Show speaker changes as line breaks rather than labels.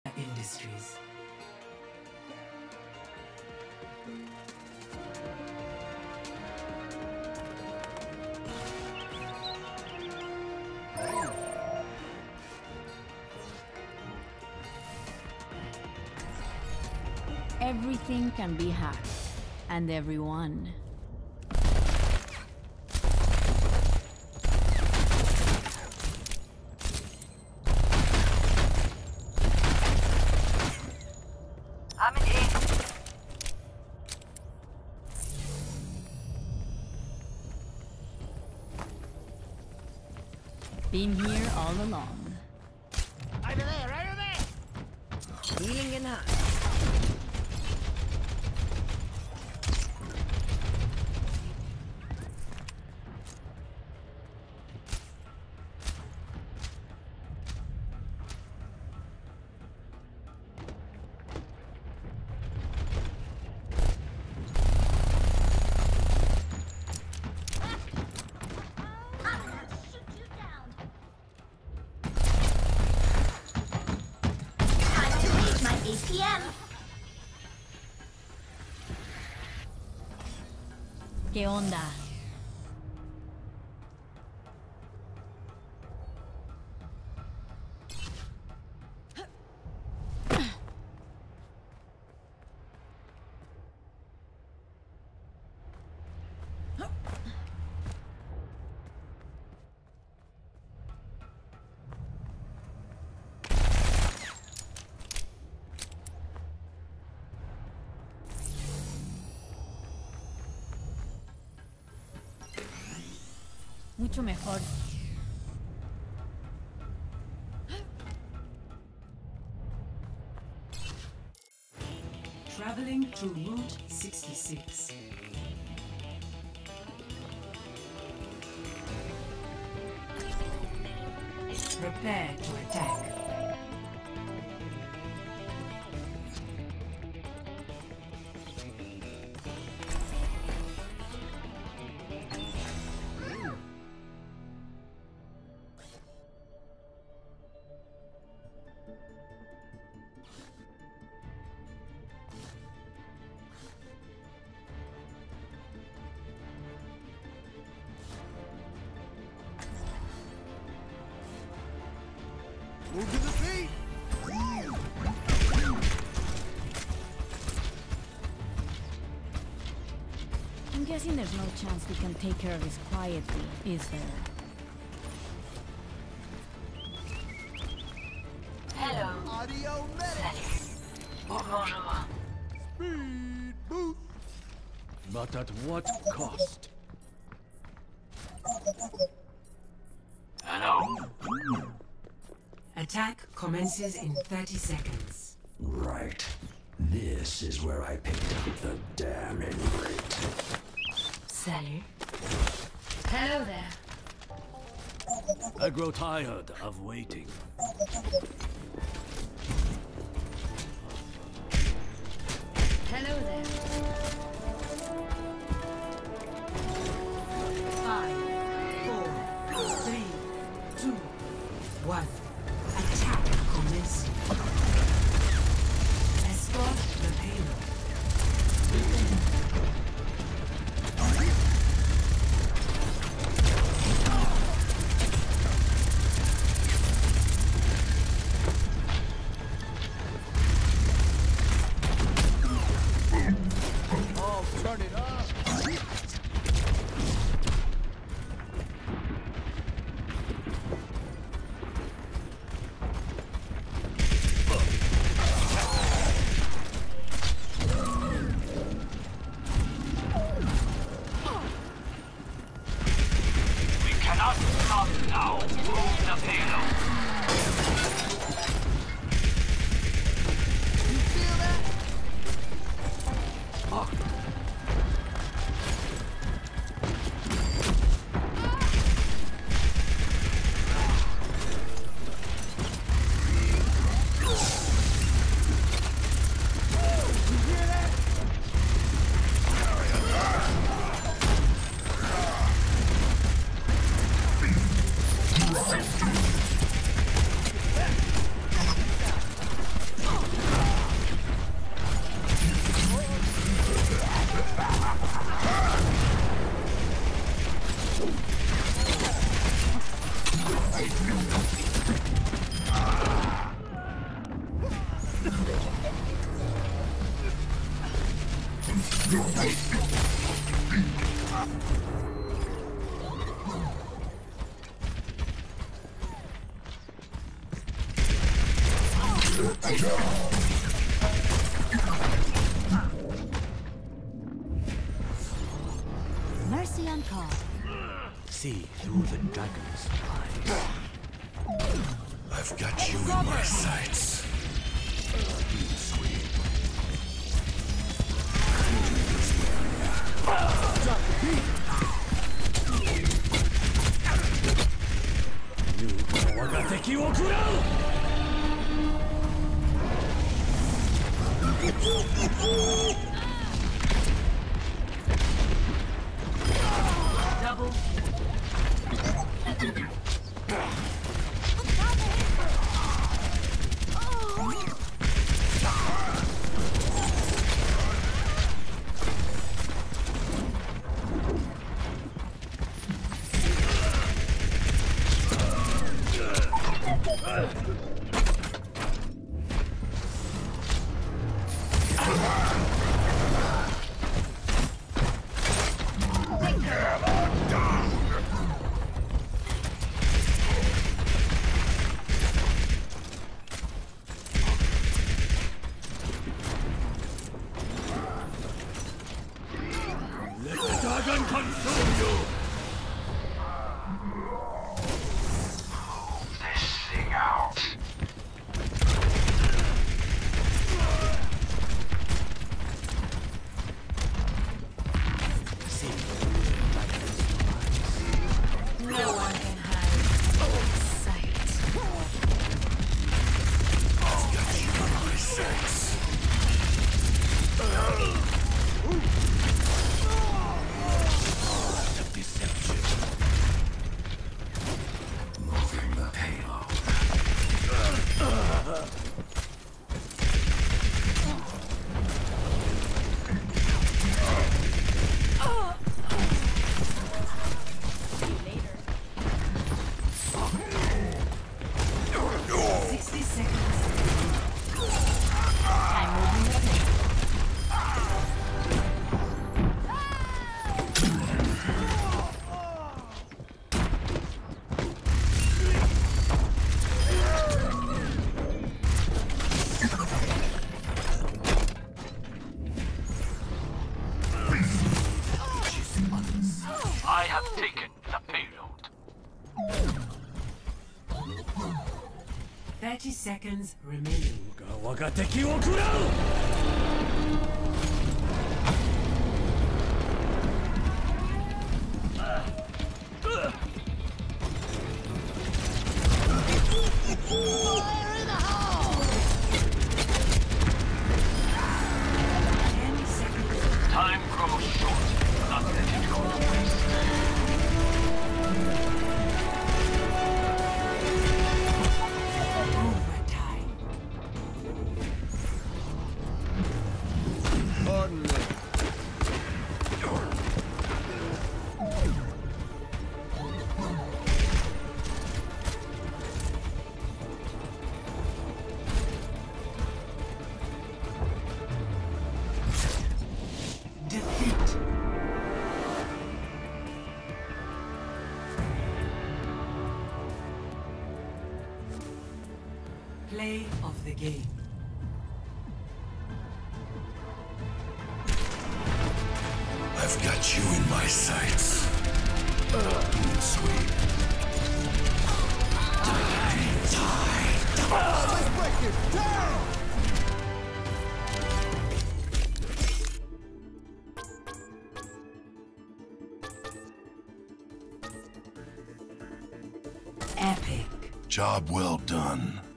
Industries.
Everything can be hacked, and everyone.
I'm in A.
Been here all along.
Over there! Healing in hand.
APM.
¿Qué onda? Mucho mejor.
Traveling to Route 66. Prepare to attack.
Move to the feet!
I'm guessing there's no chance we can take care of this quietly, is there?
Hello.
Audio medic!
Bonjour.
Speed boost!
But at what cost?
Hello.
Attack commences in 30 seconds.
Right. This is where I picked up the damn ingrate.
Salut. Hello there.
I grow tired of waiting.
Hello there.
5, 4, 3, 2, 1. Attack commencing. Escort the payload.
Mercy on call.
See through the dragon's eyes.
I've got you in my sights.
Double.
Dragon consume you!
This thing out.
See
No one can hide sight.
I've got you in my sights. Deception. Moving the payload.
Later.
60 seconds.
I'm moving the plane.
I have taken the payload.
30 seconds remaining.
我が敵を食らう
10 seconds.
Time grows short. Not letting go to waste.
Overtime.
Pardon me.
Defeat. Play of the game.
I've got you in my sights. Sweet.
Let's break it down!
Epic.
Job well done.